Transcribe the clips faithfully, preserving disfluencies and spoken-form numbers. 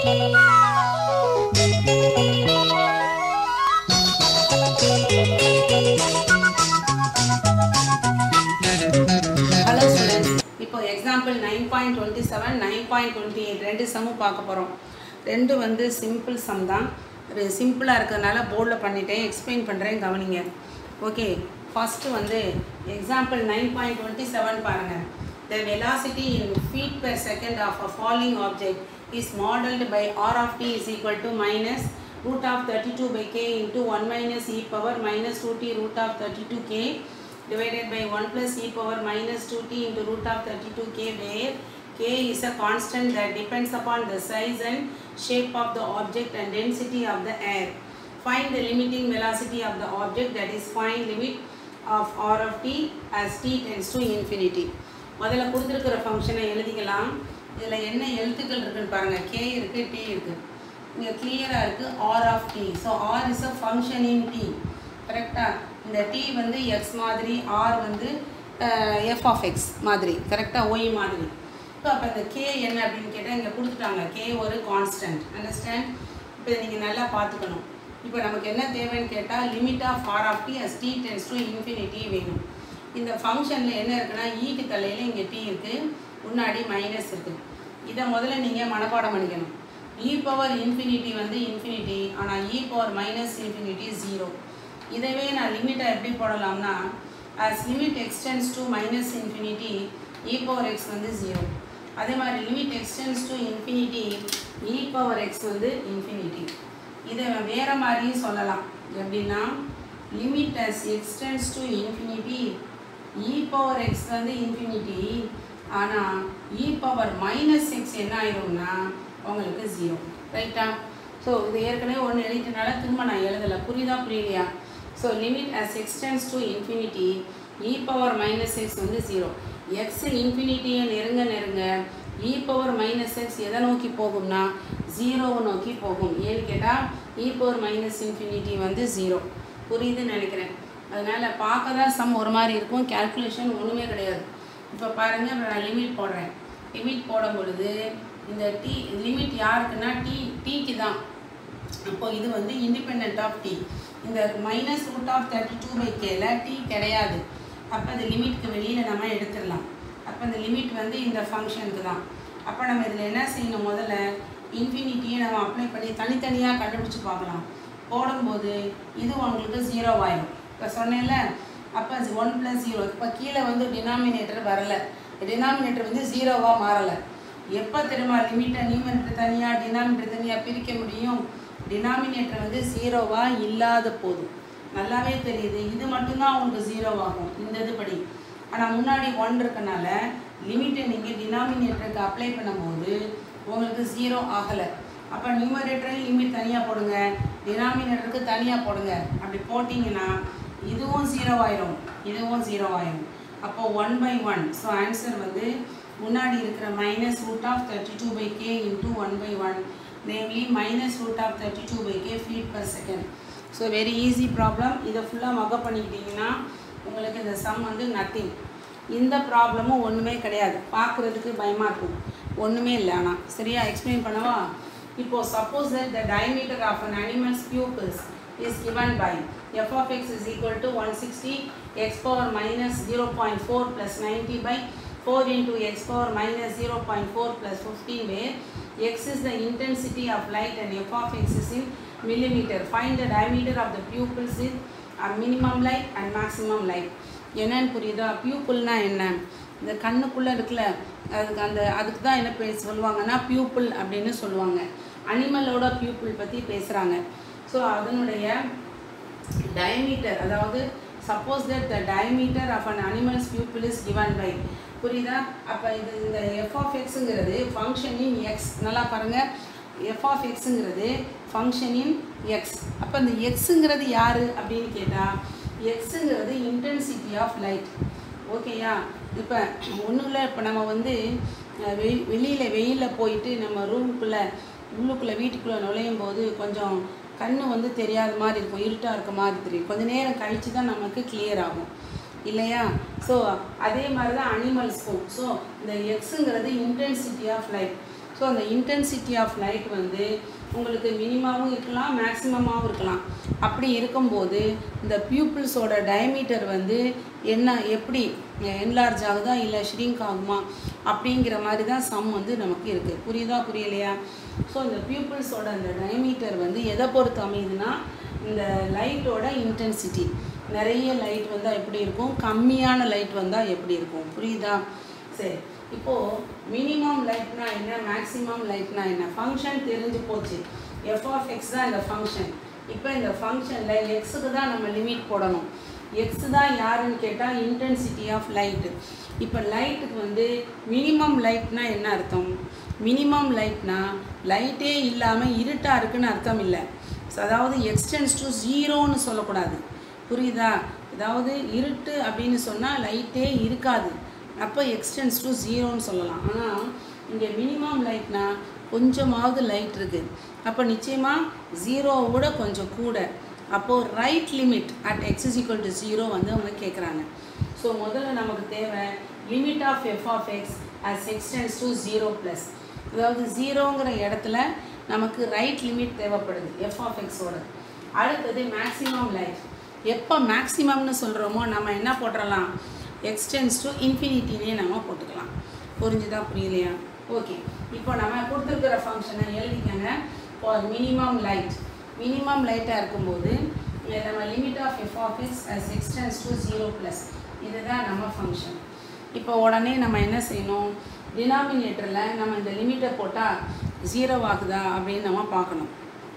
Hello students, இப்போ example nine point two seven, nine point two eight ரெண்டு sum பார்க்க போறோம். ரெண்டு வந்து சிம்பிள் சம் தான். சிம்பிளா இருக்கறனால போர்ட்ல பண்ணிட்டேன், எக்ஸ்பிளைன் பண்றேன் கவனிங்க. ஓகே, ஃபர்ஸ்ட் வந்து example nine point two seven பாருங்க. The velocity in feet per second of a falling object is modeled by r of t is equal to minus root of thirty-two by k into one minus e power minus two t root of thirty-two k divided by one plus e power minus two t into root of thirty-two k, where k is a constant that depends upon the size and shape of the object and density of the air. Find the limiting velocity of the object, that is find limit of r of t as t tends to infinity. முதல்ல கொடுத்திருக்கிற ஃபங்க்ஷனை எழுதிக்கலாம். இதில் என்ன எழுத்துக்கள் இருக்குன்னு பாருங்க. k இருக்கு, t இருக்கு. இங்கே கிளியராக இருக்குது r of t. So r is a function in t. கரெக்டாக? இந்த t வந்து x மாதிரி, r வந்து f of x மாதிரி, கரெக்டாக y மாதிரி. ஸோ அப்போ இந்த k என்ன அப்படின்னு கேட்டால் இங்கே கொடுத்துட்டாங்க. k ஒரு கான்ஸ்டன்ட். அண்டர்ஸ்டாண்ட்? இப்போ இதை நீங்கள் நல்லா பார்த்துக்கணும். இப்போ நமக்கு என்ன தேவைன்னு கேட்டால் limit of r of t as t tends to infinity வேணும். இந்த ஃபங்க்ஷனில் என்ன இருக்குன்னா ஈக்கு தலையில் இங்கே t இருக்குது, முன்னாடி மைனஸ் இருக்குது. இதை முதல்ல நீங்கள் மனப்பாடம் பண்ணிக்கணும். e பவர் இன்ஃபினிட்டி வந்து இன்ஃபினிட்டி, ஆனால் e power minus infinity zero. இதவே நான் லிமிட்டை எப்படி போடலாம்னா as limit extends to minus infinity e power x வந்து ஜீரோ. அதே மாதிரி limit extends to infinity e power x வந்து infinity. இதை வேற மாதிரியும் சொல்லலாம். எப்படின்னா limit as extends to infinity e power x வந்து infinity, ஆனால் e power minus x என்ன ஆயிரும்னா உங்களுக்கு ஜீரோ. ரைட்டா? ஸோ இது ஏற்கனவே ஒன்று எழுதிட்டனால திரும்ப நான் எழுதலை. புரியுதா புரியலையா? So limit as extends to infinity e power minus x வந்து ஜீரோ. x இன்ஃபினிட்டியை நெருங்க நெருங்க e power minus x எதை நோக்கி போகும்னா ஜீரோவை நோக்கி போகும். ஏன்னு கேட்டால் e power minus infinity வந்து ஜீரோ. புரியுதுன்னு நினைக்கிறேன். அதனால் பார்க்க தான் சம் ஒரு மாதிரி இருக்கும், கேல்குலேஷன் ஒன்றுமே கிடையாது. இப்போ பாருங்கள், இப்போ நான் லிமிட் போடுறேன். லிமிட் போடும் பொழுது இந்த டி லிமிட் யாருக்குன்னா டி டீக்கு தான். அப்போ இது வந்து இண்டிபெண்ட் ஆஃப் டி. இந்த minus root of thirty two by கேல டி கிடையாது. அப்போ அந்த லிமிட்க்கு வெளியில் நம்ம எடுத்துடலாம். அப்போ இந்த லிமிட் வந்து இந்த ஃபங்க்ஷனுக்கு தான். அப்போ நம்ம இதில் என்ன செய்யணும், முதல்ல இன்ஃபினிட்டியை நம்ம அப்ளை பண்ணி தனித்தனியாக கண்டுபிடிச்சி பார்க்கலாம். போடும்போது இது உங்களுக்கு ஜீரோ ஆயிடும். இப்போ சொன்னேன்ல, அப்போ ஒன் ப்ளஸ் ஜீரோ. இப்போ கீழே வந்து டினாமினேட்டர் வரலை, டினாமினேட்டர் வந்து ஜீரோவாக மாறலை. எப்போ தெரியுமா லிமிட்டை நியூமரேட்டர் தனியாக டினாமினேட்டர் தனியாக பிரிக்க முடியும்? டினாமினேட்டர் வந்து ஜீரோவாக இல்லாத போதும். நல்லாவே தெரியுது, இது மட்டும்தான் உங்களுக்கு ஜீரோவாகும் இந்த இது படி. ஆனால் முன்னாடி ஒன் இருக்கனால லிமிட்டை நீங்கள் டினாமினேட்டருக்கு அப்ளை பண்ணும்போது உங்களுக்கு ஜீரோ ஆகலை. அப்போ நியூமரேட்டரையும் லிமிட் தனியாக போடுங்க, டினாமினேட்டருக்கு தனியாக போடுங்க. அப்படி போட்டிங்கன்னா இதுவும் ஜீரோ ஆயிரும், இதுவும் ஜீரோ ஆயிரும். அப்போது one by one. So answer வந்து முன்னாடி இருக்கிற minus root of thirty two by k into one by one, namely minus root of thirty two by k feet per second. So very easy problem. இதை ஃபுல்லாக mug up பண்ணிக்கிட்டிங்கன்னா உங்களுக்கு இந்த some வந்து nothing. இந்த ப்ராப்ளமும் ஒன்றுமே கிடையாது, பார்க்குறதுக்கு பயமாக இருக்கும், ஒன்றுமே இல்லை. ஆனால் சரியா எக்ஸ்பிளைன் பண்ணவா? இப்போது suppose that the diameter of an animals pupils is given by f of x is equal to one hundred sixty x power minus zero point four plus ninety by four into x power minus zero point four plus fifteen, where x is the intensity of light and f of x is in millimeter. Find the diameter of the pupils in a minimum light and maximum light. என்னன்னு புரியுதா? பியூப்புள்னா என்ன? இந்த கண்ணுக்குள்ளே இருக்குல்ல, அதுக்கு அந்த அதுக்கு தான் என்ன பே சொல்லுவாங்கன்னா பியூப்புள் அப்படின்னு சொல்லுவாங்க. அனிமலோட பியூப்புள் பற்றி பேசுகிறாங்க. ஸோ அதனுடைய டயமீட்டர், அதாவது suppose that the diameter of an animals pupil is given by, புரியுதா? அப்போ இது இந்த எஃப் ஆஃப் எக்ஸுங்கிறது ஃபங்க்ஷனின் எக்ஸ். நல்லா பாருங்கள், எஃப் ஆஃப் எக்ஸுங்கிறது ஃபங்க்ஷனின் எக்ஸ். அப்போ இந்த எக்ஸுங்கிறது யார் அப்படின்னு கேட்டால் எக்ஸுங்கிறது இன்டென்சிட்டி ஆஃப் லைட். ஓகேயா? இப்போ ஒன்றும் இல்லை, இப்போ நம்ம வந்து வெ வெளியில் வெயிலில் போயிட்டு நம்ம ரூமுக்குள்ளே உள்ளுக்குள்ளே வீட்டுக்குள்ளே நுழையும் போது கொஞ்சம் கண் வந்து தெரியாத மாதிரி இருக்கும், இருட்டாக இருக்க மாதிரி தெரியும். கொஞ்சம் நேரம் கழித்து தான் நமக்கு கிளியர் ஆகும் இல்லையா? ஸோ அதே மாதிரி தான் அனிமல்ஸ்க்கும். ஸோ இந்த எக்ஸுங்கிறது இன்டென்சிட்டி ஆஃப் லைட். ஸோ அந்த இன்டென்சிட்டி ஆஃப் லைட் வந்து உங்களுக்கு மினிமாவும் இருக்கலாம் மேக்ஸிமமாகவும் இருக்கலாம். அப்படி இருக்கும்போது இந்த பியூப்பிள்ஸோட டயமீட்டர் வந்து என்ன எப்படி என்லார்ஜ் ஆகுதா இல்லை ஷ்ரிங்க் ஆகுமா அப்படிங்கிற மாதிரி தான் சம் வந்து நமக்கு இருக்குது. புரியுதா புரியலையா? ஸோ இந்த பியூப்பிள்ஸோட அந்த டயமீட்டர் வந்து எதை பொறுத்து அமையுதுன்னா இந்த லைட்டோட இன்டென்சிட்டி. நிறைய லைட் வந்தால் எப்படி இருக்கும், கம்மியான லைட் வந்தால் எப்படி இருக்கும், புரியுதா? சரி, இப்போது மினிமம் லைட்னா என்ன, மேக்ஸிமம் லைட்னா என்ன, ஃபங்க்ஷன் தெரிஞ்சு போச்சு. எஃப் ஆஃப் எக்ஸ் தான் இந்த ஃபங்க்ஷன். இப்போ இந்த ஃபங்க்ஷனில் எக்ஸுக்கு தான் நம்ம லிமிட் போடணும். எக்ஸ் தான் யாருன்னு கேட்டால் இன்டென்சிட்டி ஆஃப் லைட்டு. இப்போ லைட்டுக்கு வந்து மினிமம் லைட்னா என்ன அர்த்தம்? மினிமம் லைட்னா லைட்டே இல்லாமல் இருட்டாக இருக்குன்னு அர்த்தம் இல்லை. அதாவது எக்ஸ்டென்ஸ் டு ஜீரோன்னு சொல்லக்கூடாது, புரியுதா? அதாவது இருட்டு அப்படின்னு சொன்னால் லைட்டே இருக்காது, அப்போ எக்ஸ்டென்ஸ் டு ஜீரோன்னு சொல்லலாம். ஆனால் இங்கே மினிமம் லைட்னா கொஞ்சமாவது லைட் இருக்குது, அப்போ நிச்சயமாக ஜீரோவை விட கொஞ்சம் கூட. அப்போது right limit at x is equal to zero வந்து அவங்க கேட்குறாங்க. ஸோ முதல்ல நமக்கு தேவை limit of f of x as extends to zero plus. அதாவது ஜீரோங்கிற இடத்துல நமக்கு ரைட் லிமிட் தேவைப்படுது எஃப் ஆஃப் எக்ஸோட. அடுத்தது மேக்ஸிமம் லைட். எப்போ மேக்ஸிமம்னு சொல்கிறோமோ நம்ம என்ன போட்டுடலாம், எக்ஸ்டென்ஸ் டு இன்ஃபினிட்டினே நம்ம போட்டுக்கலாம். புரிஞ்சுதா புரியலையா? ஓகே, இப்போ நம்ம கொடுத்துருக்கிற ஃபங்க்ஷனை எழுதிக்கங்க. ஃபார் மினிமம் லைட், மினிமம் லைட்டாக இருக்கும்போது நம்ம limit of f of x as extends to zero plus, இதுதான் நம்ம ஃபங்க்ஷன். இப்போ உடனே நம்ம என்ன செய்யணும், டினாமினேட்டரில் நம்ம இந்த லிமிட்டை போட்டால் ஜீரோ ஆகுதா அப்படின்னு நம்ம பார்க்கணும்.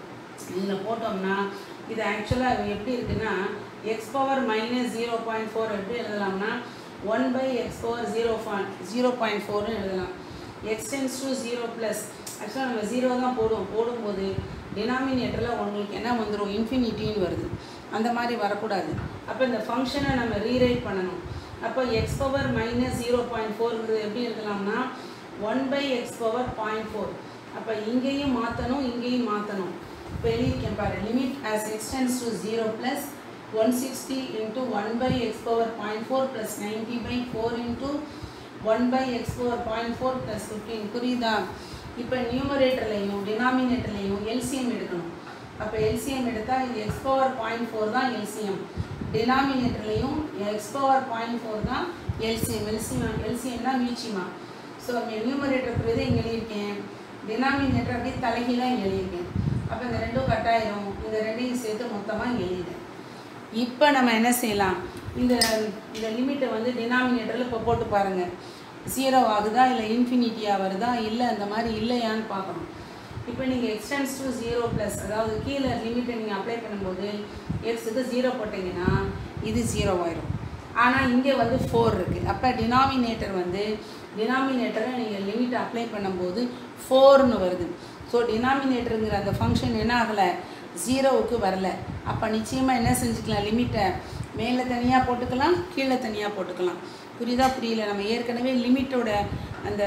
இதில் போட்டோம்னா இது ஆக்சுவலாக எப்படி இருக்குன்னா x power minus zero point four எப்படி எழுதலாம்னா one by x power zero point zero point ஃபோர்னு எழுதலாம். எக்ஸ்டென்ஸ் டு ஜீரோ ப்ளஸ் ஆக்சுவலாக நம்ம ஜீரோ தான் போடுவோம். போடும்போது டினாமினேட்டரில் உங்களுக்கு என்ன வந்துடும், இன்ஃபினிட்டின்னு வருது. அந்த மாதிரி வரக்கூடாது. அப்போ இந்த ஃபங்க்ஷனை நம்ம ரீரைட் பண்ணணும். அப்போ x power minus zero point ஃபோர்ங்கிறது எப்படி இருக்கலாம்னா one by x power point four. அப்போ இங்கேயும் மாற்றணும், இங்கேயும் மாற்றணும். இப்போ எழுதியிருக்கேன் பாரு, limit as extends to zero plus one sixty into one by x power point four plus ninety by four into one by x power point four plus fifteen. புரியுதா? இப்போ நியூமரேட்டர்லையும் டினாமினேட்டர்லையும் எல்சிஎம் எடுக்கணும். அப்போ எல்சிஎம் எடுத்தால் இது எக்ஸ் பவர் பாயிண்ட் ஃபோர் தான் LCM, டினாமினேட்டர்லையும் x power point four தான் LCM. LCM LCM தான் மீச்சிமா. ஸோ இங்கே நியூமரேட்டர் பிரதி இங்கே எழுதியிருக்கேன், டினாமினேட்டர் அப்படியே தலைகீழாக இங்கே எழுதியிருக்கேன். அப்போ இந்த ரெண்டும் கட்டாயிரும், இந்த ரெண்டையும் சேர்த்து மொத்தமாக எழுதிட்டேன். இப்போ நம்ம என்ன செய்யலாம், இந்த இந்த லிமிட்டை வந்து டினாமினேட்டரில் இப்போ போட்டு பாருங்கள், ஜீரோ ஆகுதா இல்லை இன்ஃபினிட்டியாக வருதா இல்லை அந்த மாதிரி இல்லையான்னு பார்க்கணும். இப்போ நீங்கள் எக்ஸ்டென்ஸ் டு ஜீரோ ப்ளஸ் அதாவது கீழே லிமிட்டை நீங்கள் அப்ளை பண்ணும்போது எக்ஸுக்கு ஜீரோ போட்டிங்கன்னா இது ஜீரோ ஆயிரும். ஆனால் இங்கே வந்து ஃபோர் இருக்குது. அப்போ டினாமினேட்டர் வந்து டினாமினேட்டரை நீங்கள் லிமிட்டை அப்ளை பண்ணும்போது ஃபோர்னு வருது. ஸோ டினாமினேட்டருங்கிற அந்த ஃபங்க்ஷன் என்ன ஆகலை, ஜீரோவுக்கு வரலை. அப்போ நிச்சயமாக என்ன செஞ்சுக்கலாம், லிமிட்டை மேலே தனியாக போட்டுக்கலாம், கீழே தனியாக போட்டுக்கலாம். புரியுதா புரியல? நம்ம ஏற்கனவே லிமிட்டோட அந்த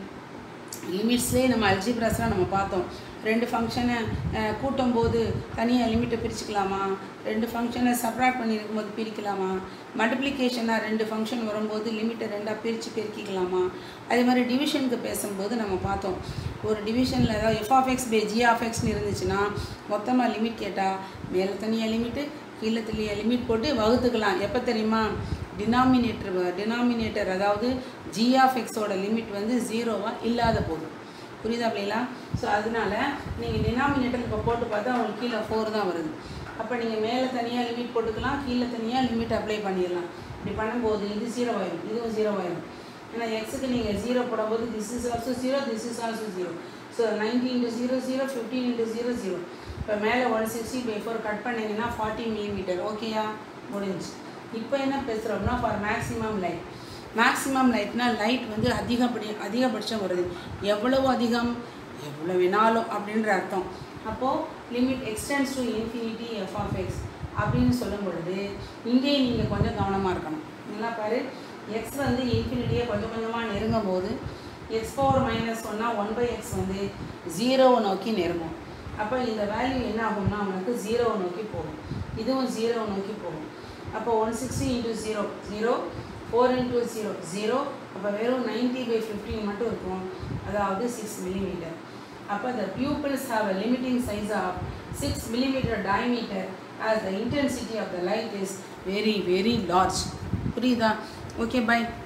லிமிட்ஸ்லேயே நம்ம அல்ஜிப்ராஸ்லாம் நம்ம பார்த்தோம். ரெண்டு ஃபங்க்ஷனை கூட்டும் போது தனியாக லிமிட்டை பிரிச்சுக்கலாமா, ரெண்டு ஃபங்க்ஷனை சப்ராக்ட் பண்ணியிருக்கும் போது பிரிக்கலாமா, மல்டிப்ளிகேஷனாக ரெண்டு ஃபங்க்ஷன் வரும்போது லிமிட்டை ரெண்டாக பிரித்து பெருக்கிக்கலாமா. அதே மாதிரி டிவிஷனுக்கு பேசும்போது நம்ம பார்த்தோம், ஒரு டிவிஷனில் ஏதாவது f of x by g of எக்ஸ்னு இருந்துச்சுன்னா மொத்தமாக லிமிட் கேட்டால் மேலே தனியாக லிமிட்டு கீழே தனியாக லிமிட் போட்டு வகுத்துக்கலாம். எப்போ தெரியுமா, டினாமினேட்டர் டினாமினேட்டர் அதாவது ஜி ஆஃப் எக்ஸோட லிமிட் வந்து ஜீரோவாக இல்லாத போதும். புரியுதா அப்படிங்களா? ஸோ அதனால நீங்கள் டினாமினேட்டர் இப்போ போட்டு பார்த்தா அவங்களுக்கு கீழே ஃபோர் தான் வருது. அப்போ நீங்கள் மேலே தனியாக லிமிட் போட்டுக்கலாம், கீழே தனியாக லிமிட் அப்ளை பண்ணிடலாம். இப்படி பண்ணும்போது இது ஜீரோ ஆயிடும், இதுவும் ஜீரோ ஆயிடும். ஏன்னா எக்ஸுக்கு நீங்கள் ஜீரோ போடும்போது this is also zero, this is also zero. So ninety into zero zero, fifteen into zero zero. இப்போ மேலே one sixty by four cut பண்ணிங்கன்னா ஃபார்ட்டி மில்லிமீட்டர். ஓகேயா, முடிஞ்சு. இப்போ என்ன பேசுகிறோம்னா ஃபார் மேக்ஸிமம் லைட். மேக்ஸிமம் லைட்னா லைட் வந்து அதிகப்படி அதிகபட்சம் வருது. எவ்வளவு அதிகம், எவ்வளோ வேணாலும் அப்படின்ற அர்த்தம். அப்போது limit extends to infinity f of x அப்படின்னு சொல்லும் பொழுது இங்கேயும் நீங்கள் கொஞ்சம் கவனமாக இருக்கணும். நல்லா பாரு, எக்ஸ் வந்து இன்ஃபினிட்டியை கொஞ்சம் கொஞ்சமாக நெருங்கும் போது எக்ஸ் பவர் மைனஸ் ஒன்னால் ஒன் பை எக்ஸ் வந்து ஜீரோவை நோக்கி நெருங்கும். அப்போ இந்த வேல்யூ என்ன ஆகும்னா அவனுக்கு ஜீரோவை நோக்கி போகும், இதுவும் ஜீரோவை நோக்கி போகும். அப்போ one sixty into zero zero, four into zero zero, அப்போ வெறும் நைன்ட்டி பை ஃபிஃப்டீன் மட்டும் இருக்கும், அதாவது சிக்ஸ் மில்லிமீட்டர். அப்போ the pupils have a limiting size of six millimeter diameter as the intensity of the light is very very large. புரியுதா? Okay, by.